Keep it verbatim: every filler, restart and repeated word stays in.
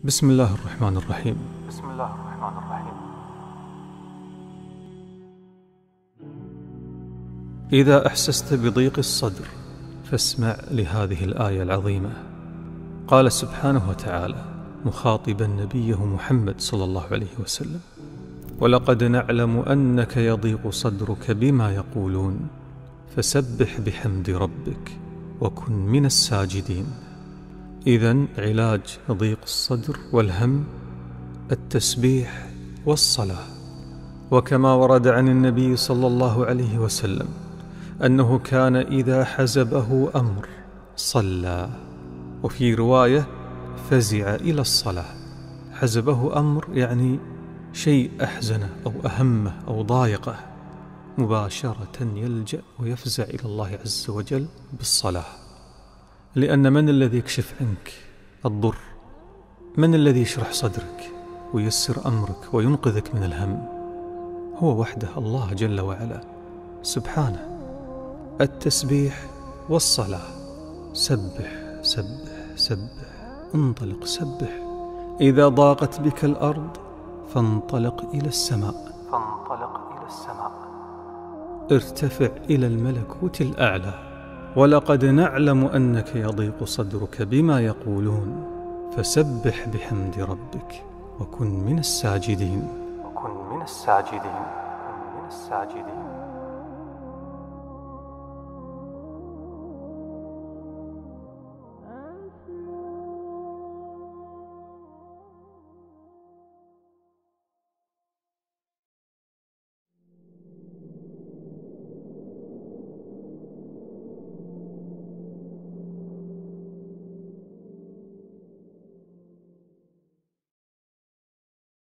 بسم الله الرحمن الرحيم. بسم الله الرحمن الرحيم. إذا أحسست بضيق الصدر فاسمع لهذه الآية العظيمة. قال سبحانه وتعالى مخاطبا نبيه محمد صلى الله عليه وسلم: ولقد نعلم أنك يضيق صدرك بما يقولون فسبح بحمد ربك وكن من الساجدين. إذن علاج ضيق الصدر والهم التسبيح والصلاة. وكما ورد عن النبي صلى الله عليه وسلم أنه كان إذا حزبه أمر صلى، وفي رواية فزع إلى الصلاة. حزبه أمر يعني شيء أحزنه أو أهمه أو ضايقه، مباشرة يلجأ ويفزع إلى الله عز وجل بالصلاة. لأن من الذي يكشف عنك الضر؟ من الذي يشرح صدرك وييسر أمرك وينقذك من الهم؟ هو وحده، الله جل وعلا سبحانه. التسبيح والصلاة. سبح سبح سبح، انطلق سبح. إذا ضاقت بك الأرض فانطلق إلى السماء فانطلق إلى السماء. ارتفع إلى الملكوت الأعلى. ولقد نعلم أنك يضيق صدرك بما يقولون فسبح بحمد ربك وكن من الساجدين وكن من الساجدين. وكن من الساجدين.